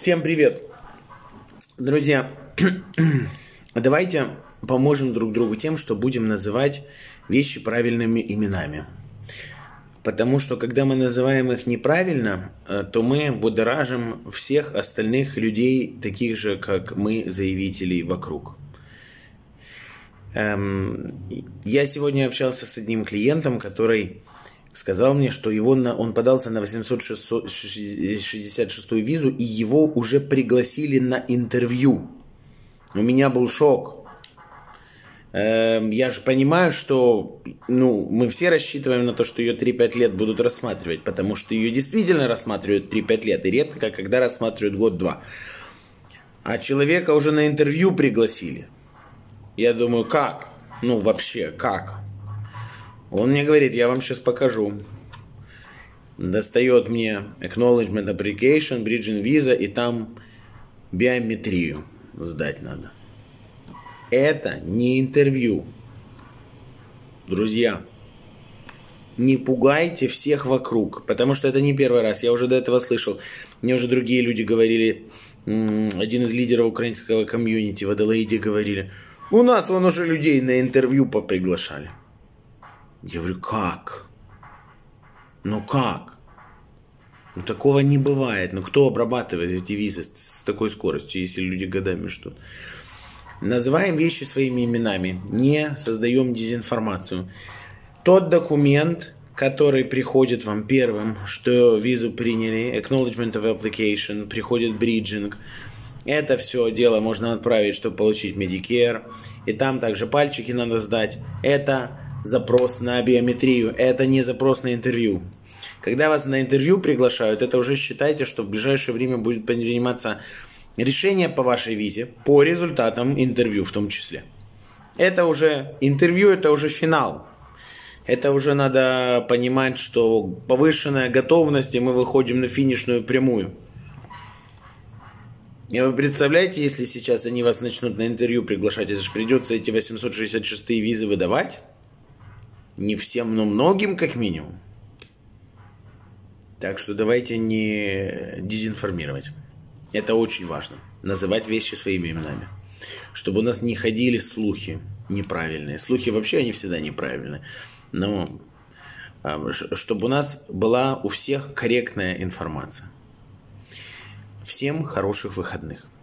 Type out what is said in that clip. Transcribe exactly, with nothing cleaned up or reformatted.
Всем привет! Друзья, давайте поможем друг другу тем, что будем называть вещи правильными именами. Потому что, когда мы называем их неправильно, то мы будоражим всех остальных людей, таких же, как мы, заявителей вокруг. Я сегодня общался с одним клиентом, который сказал мне, что его на, он подался на восемьсот шестьдесят шестую визу, и его уже пригласили на интервью. У меня был шок. Я же понимаю, что ну, мы все рассчитываем на то, что ее три-пять лет будут рассматривать, потому что ее действительно рассматривают три-пять лет, и редко когда рассматривают год-два. А человека уже на интервью пригласили. Я думаю, как? Ну, вообще, как? Он мне говорит, я вам сейчас покажу. Достает мне Acknowledgement Application, Bridging Visa, и там биометрию сдать надо. Это не интервью. Друзья, не пугайте всех вокруг, потому что это не первый раз. Я уже до этого слышал. Мне уже другие люди говорили, один из лидеров украинского комьюнити в Аделаиде говорили, у нас вон уже людей на интервью поприглашали. Я говорю, как? Ну как? Ну такого не бывает. Ну кто обрабатывает эти визы с, с такой скоростью, если люди годами ждут? Называем вещи своими именами. Не создаем дезинформацию. Тот документ, который приходит вам первым, что визу приняли, Acknowledgement of Application, приходит Bridging, это все дело можно отправить, чтобы получить Medicare. И там также пальчики надо сдать. Это запрос на биометрию. Это не запрос на интервью. Когда вас на интервью приглашают, это уже считайте, что в ближайшее время будет приниматься решение по вашей визе, по результатам интервью в том числе. Это уже интервью, это уже финал. Это уже надо понимать, что повышенная готовность, и мы выходим на финишную прямую. И вы представляете, если сейчас они вас начнут на интервью приглашать, это же придется эти восемьсот шестьдесят шестые визы выдавать? Не всем, но многим как минимум. Так что давайте не дезинформировать. Это очень важно. Называть вещи своими именами. Чтобы у нас не ходили слухи неправильные. Слухи вообще они всегда неправильные. Но чтобы у нас была у всех корректная информация. Всем хороших выходных.